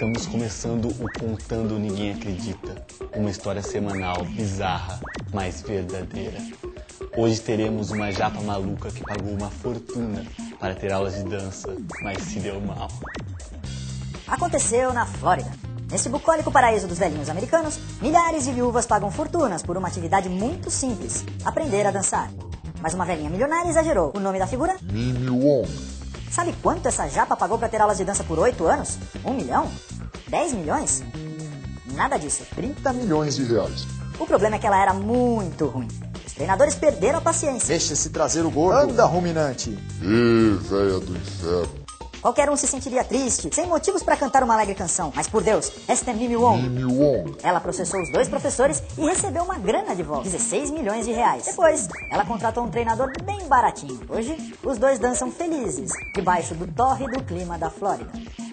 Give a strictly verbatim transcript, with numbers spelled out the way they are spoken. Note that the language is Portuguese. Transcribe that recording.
Estamos começando o Contando Ninguém Acredita, uma história semanal bizarra, mas verdadeira. Hoje teremos uma japa maluca que pagou uma fortuna para ter aulas de dança, mas se deu mal. Aconteceu na Flórida. Nesse bucólico paraíso dos velhinhos americanos, milhares de viúvas pagam fortunas por uma atividade muito simples, aprender a dançar. Mas uma velhinha milionária exagerou. O nome da figura? Mimi Wong. Sabe quanto essa japa pagou para ter aulas de dança por oito anos? Um milhão? Dez milhões? Nada disso. trinta milhões de reais. O problema é que ela era muito ruim. Os treinadores perderam a paciência. Deixa-se trazer o gordo. Anda, ruminante. Ih, véia do inferno. Qualquer um se sentiria triste, sem motivos para cantar uma alegre canção. Mas por Deus, esta é Mimi Wong. Mimi Wong. Ela processou os dois professores e recebeu uma grana de volta, dezesseis milhões de reais. Depois, ela contratou um treinador bem baratinho. Hoje, os dois dançam felizes, debaixo do tórrido clima da Flórida.